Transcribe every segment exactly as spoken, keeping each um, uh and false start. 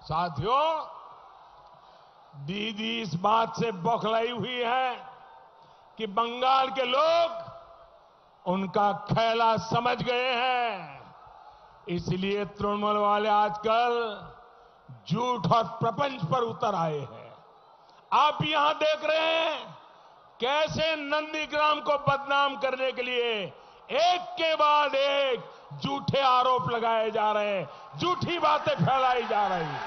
साथियों, दीदी इस बात से बौखलाई हुई है कि बंगाल के लोग उनका खेला समझ गए हैं। इसलिए तृणमूल वाले आजकल झूठ और प्रपंच पर उतर आए हैं। आप यहां देख रहे हैं कैसे नंदीग्राम को बदनाम करने के लिए एक के बाद एक झूठे आरोप लगाए जा रहे हैं, झूठी बातें फैलाई जा रही हैं।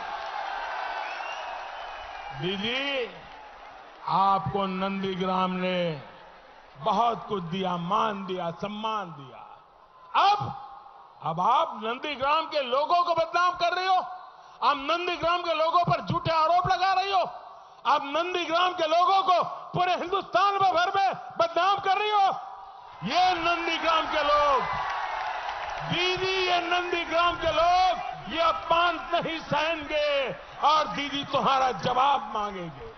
दीदी, आपको नंदीग्राम ने बहुत कुछ दिया, मान दिया, सम्मान दिया। अब अब आप नंदीग्राम के लोगों को बदनाम कर रही हो। आप नंदीग्राम के लोगों पर झूठे आरोप लगा रही हो। आप नंदीग्राम के लोगों को पूरे हिंदुस्तान में भर में बदनाम कर रही हो। ये नंदीग्राम के लोग, दीदी, ये नंदीग्राम के लोग ये अपमान नहीं सहेंगे और दीदी तुम्हारा जवाब मांगेंगे।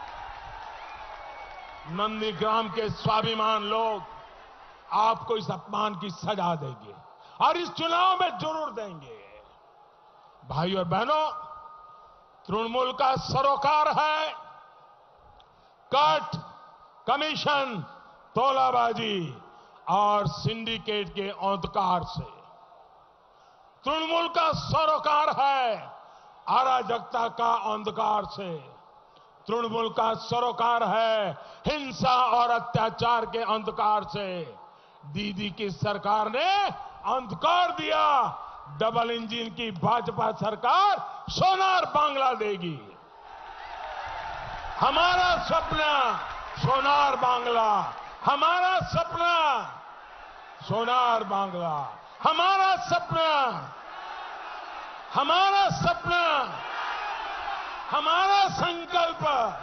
नंदीग्राम के स्वाभिमान लोग आपको इस अपमान की सजा देंगे और इस चुनाव में जरूर देंगे। भाई और बहनों, तृणमूल का सरोकार है कट, कमीशन, तोलाबाजी और सिंडिकेट के अंधकार से। तृणमूल का सरोकार है अराजकता का अंधकार से। तृणमूल का सरोकार है हिंसा और अत्याचार के अंधकार से। दीदी की सरकार ने अंधकार दिया। डबल इंजन की भाजपा सरकार सोनार बांग्ला देगी। हमारा सपना सोनार बांग्ला, हमारा सपना सोनार बांग्ला, हमारा सपना, हमारा सपना, हमारा संकल्प,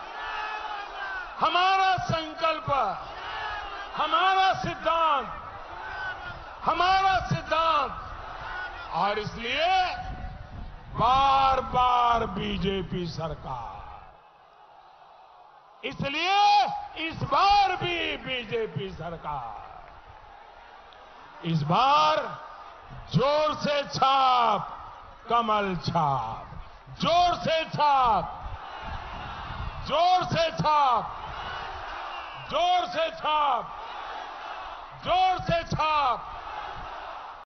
हमारा संकल्प, हमारा सिद्धांत, हमारा सिद्धांत। और इसलिए बार बार बीजेपी सरकार, इसलिए इस बार भी बीजेपी सरकार, इस बार जोर से छाप, कमल छाप, जोर से छाप, जोर से छाप, जोर से छाप, जोर से छाप।